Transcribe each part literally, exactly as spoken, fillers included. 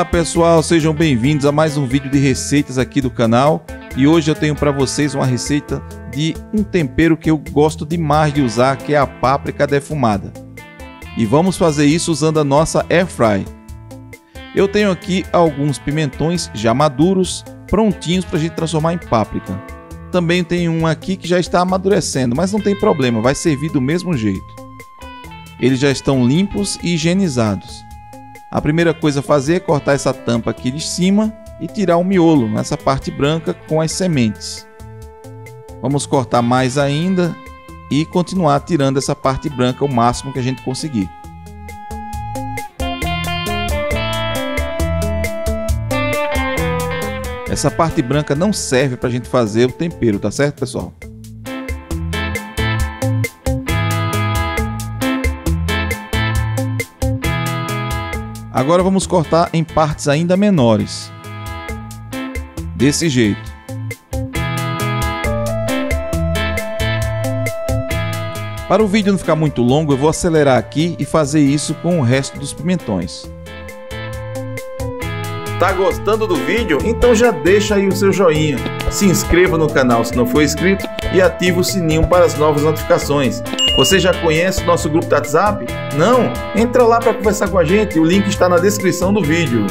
Olá pessoal, sejam bem-vindos a mais um vídeo de receitas aqui do canal. E hoje eu tenho para vocês uma receita de um tempero que eu gosto demais de usar, que é a páprica defumada. E vamos fazer isso usando a nossa Air Fry. Eu tenho aqui alguns pimentões já maduros, prontinhos para a gente transformar em páprica. Também tem um aqui que já está amadurecendo, mas não tem problema, vai servir do mesmo jeito. Eles já estão limpos e higienizados. A primeira coisa a fazer é cortar essa tampa aqui de cima e tirar o miolo, nessa parte branca com as sementes. Vamos cortar mais ainda e continuar tirando essa parte branca o máximo que a gente conseguir. Essa parte branca não serve para a gente fazer o tempero, tá certo, pessoal? Agora vamos cortar em partes ainda menores. Desse jeito. Para o vídeo não ficar muito longo, eu vou acelerar aqui e fazer isso com o resto dos pimentões. Tá gostando do vídeo? Então já deixa aí o seu joinha. Se inscreva no canal se não for inscrito e ative o sininho para as novas notificações. Você já conhece o nosso grupo do WhatsApp? Não? Entra lá para conversar com a gente, o link está na descrição do vídeo.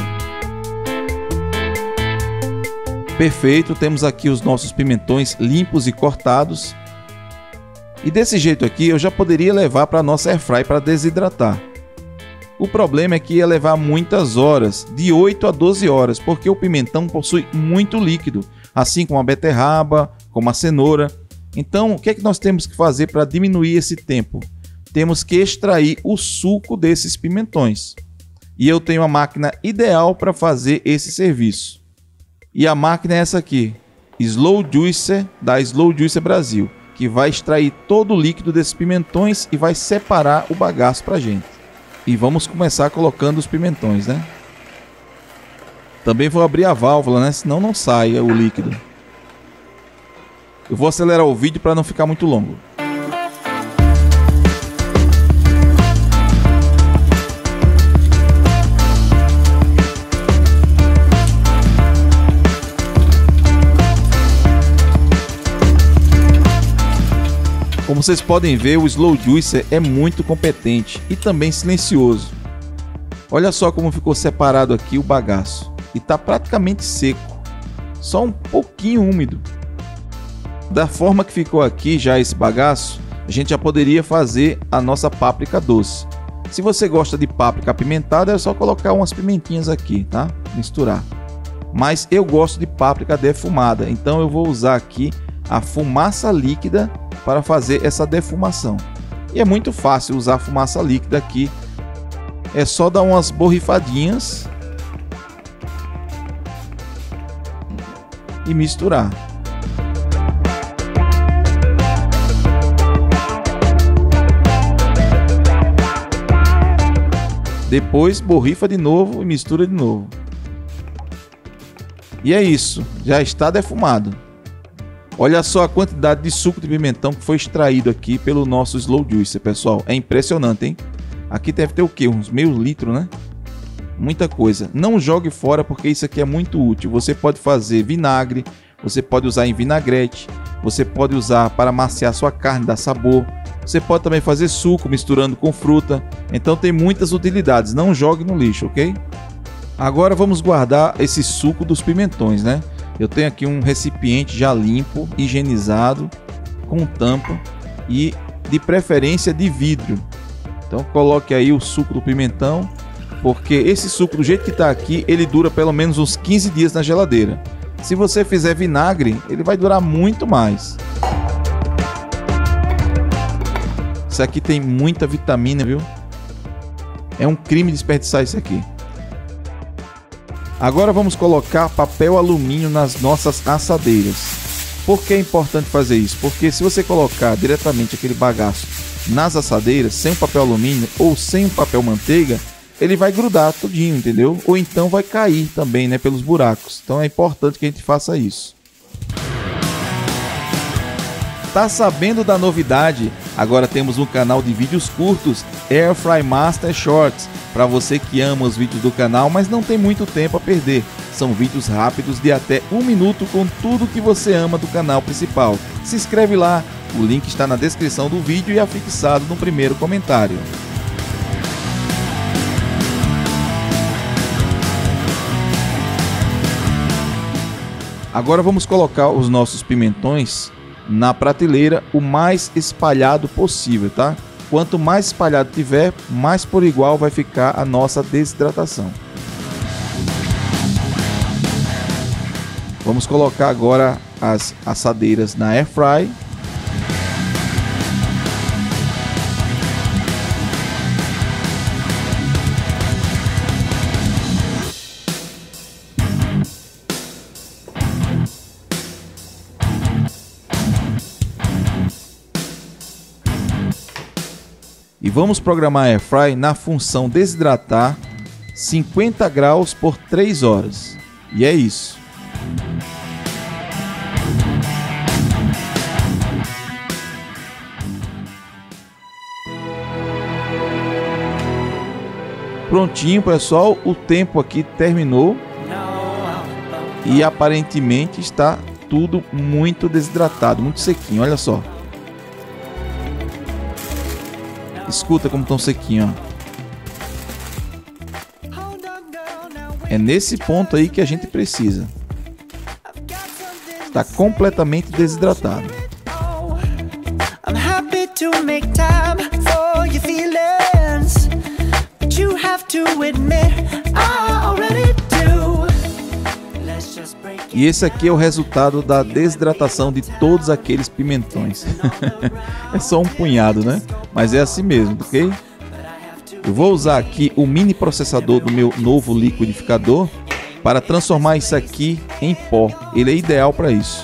Perfeito, temos aqui os nossos pimentões limpos e cortados. E desse jeito aqui eu já poderia levar para a nossa Air Fry para desidratar. O problema é que ia levar muitas horas, de oito a doze horas, porque o pimentão possui muito líquido, assim como a beterraba, como a cenoura. Então, o que é que nós temos que fazer para diminuir esse tempo? Temos que extrair o suco desses pimentões. E eu tenho a máquina ideal para fazer esse serviço. E a máquina é essa aqui, Slow Juicer, da Slow Juicer Brasil, que vai extrair todo o líquido desses pimentões e vai separar o bagaço para a gente. E vamos começar colocando os pimentões, né? Também vou abrir a válvula, né? Senão não sai o líquido. Eu vou acelerar o vídeo para não ficar muito longo. Como vocês podem ver, o Slow Juicer é muito competente e também silencioso. Olha só como ficou separado aqui o bagaço. E está praticamente seco, só um pouquinho úmido. Da forma que ficou aqui já esse bagaço, a gente já poderia fazer a nossa páprica doce. Se você gosta de páprica apimentada, é só colocar umas pimentinhas aqui, tá? Misturar. Mas eu gosto de páprica defumada, então eu vou usar aqui a fumaça líquida para fazer essa defumação. E é muito fácil usar a fumaça líquida aqui. É só dar umas borrifadinhas e misturar. Depois borrifa de novo e mistura de novo. E é isso, já está defumado. Olha só a quantidade de suco de pimentão que foi extraído aqui pelo nosso Slow Juicer, pessoal. É impressionante, hein? Aqui deve ter o quê? Uns meio litro, né? Muita coisa. Não jogue fora porque isso aqui é muito útil. Você pode fazer vinagre, você pode usar em vinagrete, você pode usar para amaciar sua carne, dar sabor. Você pode também fazer suco misturando com fruta. Então tem muitas utilidades. Não jogue no lixo, ok? Agora vamos guardar esse suco dos pimentões, né? Eu tenho aqui um recipiente já limpo, higienizado, com tampa e de preferência de vidro. Então coloque aí o suco do pimentão, porque esse suco do jeito que está aqui, ele dura pelo menos uns quinze dias na geladeira. Se você fizer vinagre, ele vai durar muito mais. Isso aqui tem muita vitamina, viu? É um crime desperdiçar isso aqui. Agora vamos colocar papel alumínio nas nossas assadeiras. Por que é importante fazer isso? Porque se você colocar diretamente aquele bagaço nas assadeiras, sem o papel alumínio ou sem o papel manteiga, ele vai grudar tudinho, entendeu? Ou então vai cair também, né, pelos buracos. Então é importante que a gente faça isso. Tá sabendo da novidade Agora temos um canal de vídeos curtos, Airfry Master Shorts, para você que ama os vídeos do canal, mas não tem muito tempo a perder. São vídeos rápidos de até um minuto com tudo que você ama do canal principal. Se inscreve lá, o link está na descrição do vídeo e afixado no primeiro comentário. Agora vamos colocar os nossos pimentões na prateleira o mais espalhado possível, tá? Quanto mais espalhado tiver, mais por igual vai ficar a nossa desidratação. Vamos colocar agora as assadeiras na Airfry. E vamos programar a Airfry na função desidratar cinquenta graus por três horas. E é isso. Prontinho, pessoal, o tempo aqui terminou e aparentemente está tudo muito desidratado, muito sequinho, olha só. Escuta como estão sequinho, ó. É nesse ponto aí que a gente precisa. Está completamente desidratado. E esse aqui é o resultado da desidratação de todos aqueles pimentões. É só um punhado, né? Mas é assim mesmo, ok? Eu vou usar aqui o mini processador do meu novo liquidificador para transformar isso aqui em pó. Ele é ideal para isso.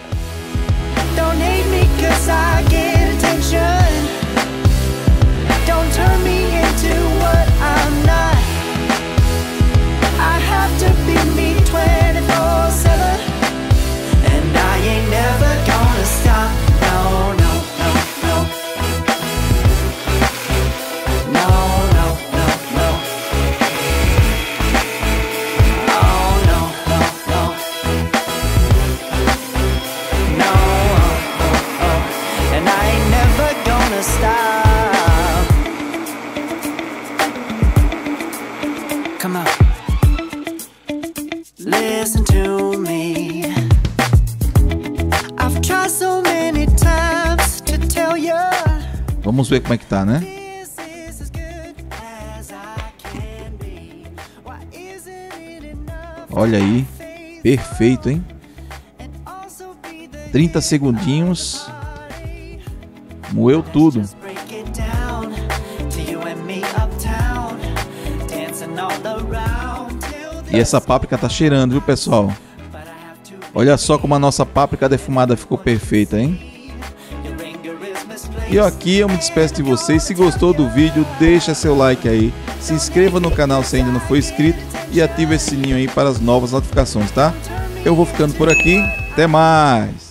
Listen to me. I've tried so many times to tell you. Vamos ver como é que tá, né? Olha aí, perfeito, hein? trinta segundinhos. Moeu tudo. E essa páprica tá cheirando, viu, pessoal? Olha só como a nossa páprica defumada ficou perfeita, hein? E aqui eu me despeço de vocês. Se gostou do vídeo, deixa seu like aí. Se inscreva no canal se ainda não for inscrito. E ative esse sininho aí para as novas notificações, tá? Eu vou ficando por aqui. Até mais!